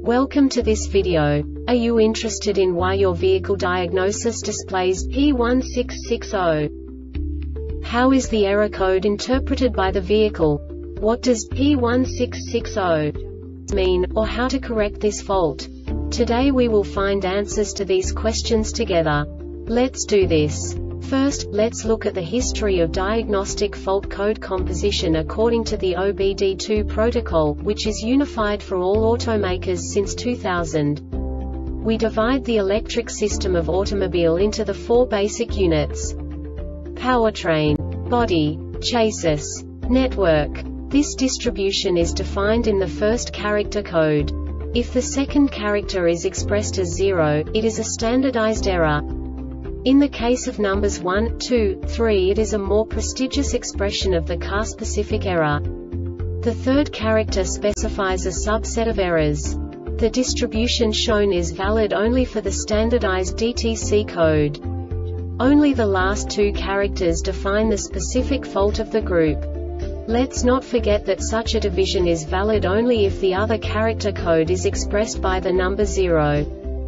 Welcome to this video. Are you interested in why your vehicle diagnosis displays P1660? How is the error code interpreted by the vehicle? What does P1660 mean, or how to correct this fault? Today we will find answers to these questions together. Let's do this. First, let's look at the history of diagnostic fault code composition according to the OBD2 protocol, which is unified for all automakers since 2000. We divide the electric system of automobile into the four basic units: powertrain, body, chassis, network. This distribution is defined in the first character code. If the second character is expressed as 0, it is a standardized error. In the case of numbers 1, 2, 3, it is a more prestigious expression of the car-specific error. The third character specifies a subset of errors. The distribution shown is valid only for the standardized DTC code. Only the last two characters define the specific fault of the group. Let's not forget that such a division is valid only if the other character code is expressed by the number 0.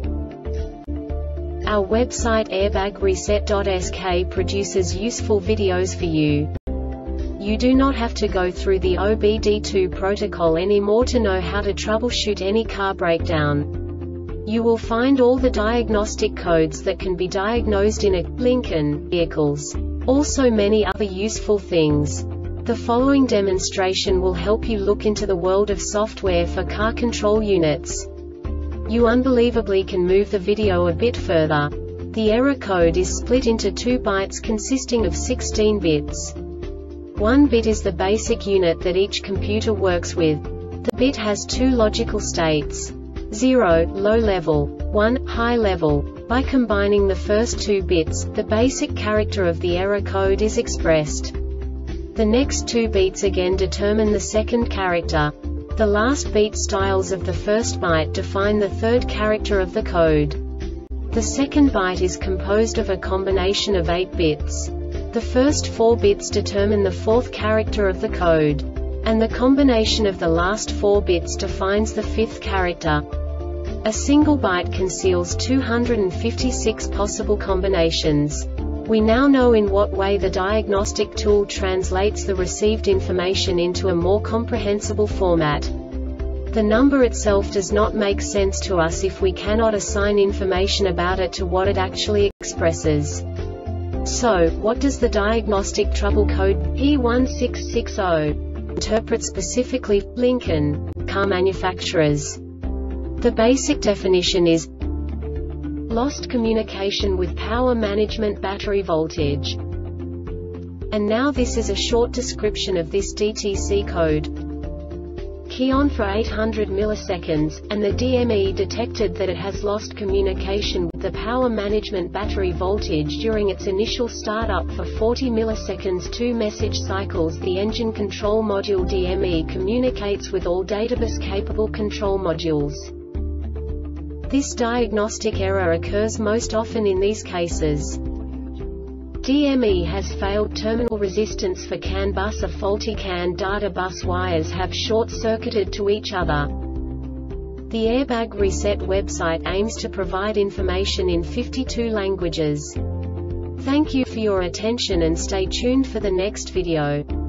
Our website airbagreset.sk produces useful videos for you. You do not have to go through the OBD2 protocol anymore to know how to troubleshoot any car breakdown. You will find all the diagnostic codes that can be diagnosed in a Lincoln vehicles. Also many other useful things. The following demonstration will help you look into the world of software for car control units. You unbelievably can move the video a bit further. The error code is split into 2 bytes consisting of 16 bits. 1 bit is the basic unit that each computer works with. The bit has 2 logical states: 0, low level, 1, high level. By combining the first 2 bits, the basic character of the error code is expressed. The next 2 beats again determine the second character. The last beat styles of the first byte define the third character of the code. The second byte is composed of a combination of 8 bits. The first 4 bits determine the fourth character of the code. And the combination of the last 4 bits defines the fifth character. A single byte conceals 256 possible combinations. We now know in what way the diagnostic tool translates the received information into a more comprehensible format. The number itself does not make sense to us if we cannot assign information about it to what it actually expresses. So, what does the diagnostic trouble code P1660 interpret specifically for Lincoln car manufacturers? The basic definition is lost communication with power management battery voltage. And now this is a short description of this DTC code. Key on for 800 milliseconds, and the DME detected that it has lost communication with the power management battery voltage during its initial startup for 40 milliseconds. 2 message cycles. The engine control module DME communicates with all databus-capable control modules. This diagnostic error occurs most often in these cases: DME has failed terminal resistance for CAN bus. A faulty CAN data bus wires have short-circuited to each other. The Airbag Reset website aims to provide information in 52 languages. Thank you for your attention and stay tuned for the next video.